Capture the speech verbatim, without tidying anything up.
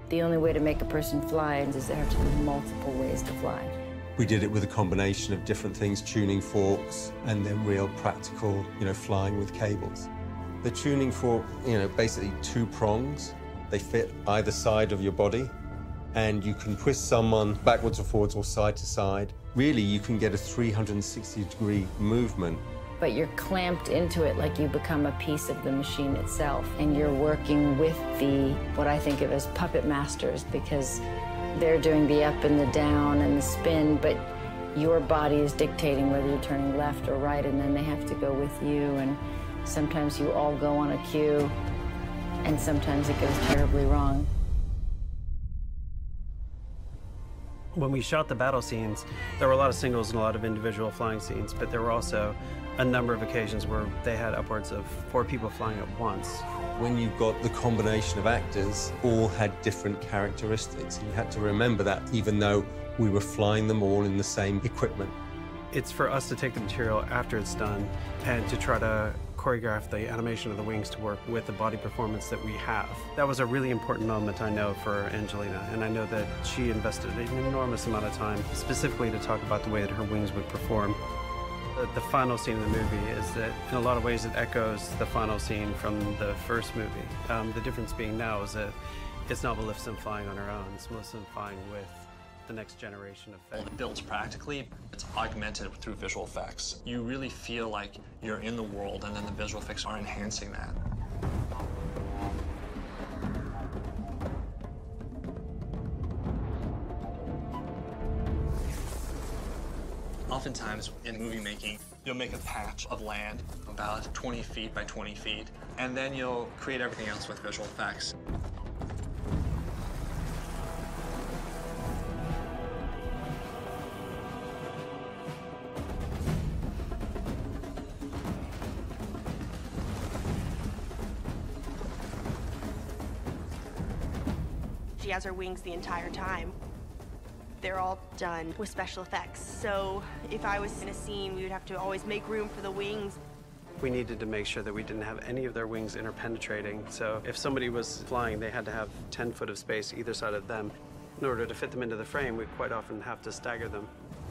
The only way to make a person fly is there have to be multiple ways to fly. We did it with a combination of different things, tuning forks, and then real practical, you know, flying with cables. The tuning fork, you know, basically two prongs. They fit either side of your body, and you can twist someone backwards or forwards or side to side. Really, you can get a three hundred sixty degree movement. But you're clamped into it like you become a piece of the machine itself, and you're working with the, what I think of as puppet masters, because they're doing the up and the down and the spin, but your body is dictating whether you're turning left or right, and then they have to go with you, and sometimes you all go on a cue, and sometimes it goes terribly wrong. When we shot the battle scenes, there were a lot of singles and a lot of individual flying scenes, but there were also a number of occasions where they had upwards of four people flying at once. When you've got the combination of actors, all had different characteristics. You had to remember that, even though we were flying them all in the same equipment. It's for us to take the material after it's done and to try to choreograph the animation of the wings to work with the body performance that we have. That was a really important moment, I know, for Angelina, and I know that she invested an enormous amount of time specifically to talk about the way that her wings would perform. The, the final scene of the movie is that, in a lot of ways, it echoes the final scene from the first movie. Um, the difference being now is that it's not Maleficent flying on her own, it's Maleficent flying with the next generation of Fae. It builds practically, it's augmented through visual effects. You really feel like you're in the world, and then the visual effects are enhancing that. Oftentimes in movie making, you'll make a patch of land about twenty feet by twenty feet, and then you'll create everything else with visual effects. She has her wings the entire time. They're all done with special effects. So if I was in a scene, we would have to always make room for the wings. We needed to make sure that we didn't have any of their wings interpenetrating. So if somebody was flying, they had to have ten foot of space either side of them. In order to fit them into the frame, we quite often have to stagger them.